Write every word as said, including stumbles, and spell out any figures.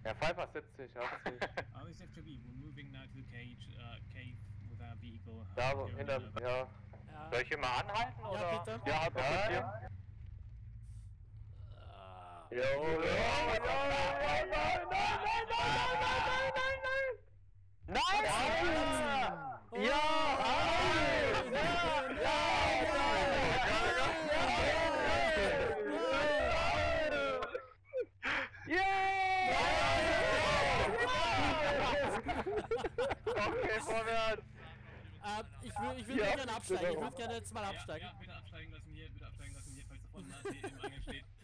Ja, Pfeiffer siebzig, achtzig. O F C R A, we're moving now to the cage, uh, cave with our vehicle. Da, wo, hinter, ja. Ja. Soll ich hier mal anhalten, Ja, oder? bitte. Ja, halt mal kurz hier. Jo, jo, jo, nein, nein, nein, nein, nein, nein, nein, nein, nein, nein! Ja! Ja! Okay, vorwärts! Ähm, ich würde ich würd Ja, gerne absteigen, ich genau. würde gerne jetzt mal absteigen. Ja, ja, bitte absteigen lassen hier, bitte absteigen lassen hier, falls da vorne ein A T im Angel steht.